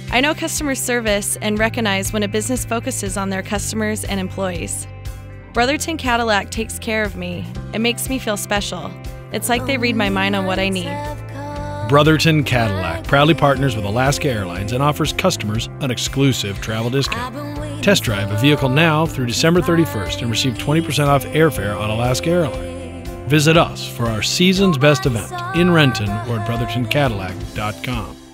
I know customer service and recognize when a business focuses on their customers and employees. Brotherton Cadillac takes care of me. It makes me feel special. It's like they read my mind on what I need. Brotherton Cadillac proudly partners with Alaska Airlines and offers customers an exclusive travel discount. Test drive a vehicle now through December 31st and receive 20% off airfare on Alaska Airlines. Visit us for our season's best event in Renton or at BrothertonCadillac.com.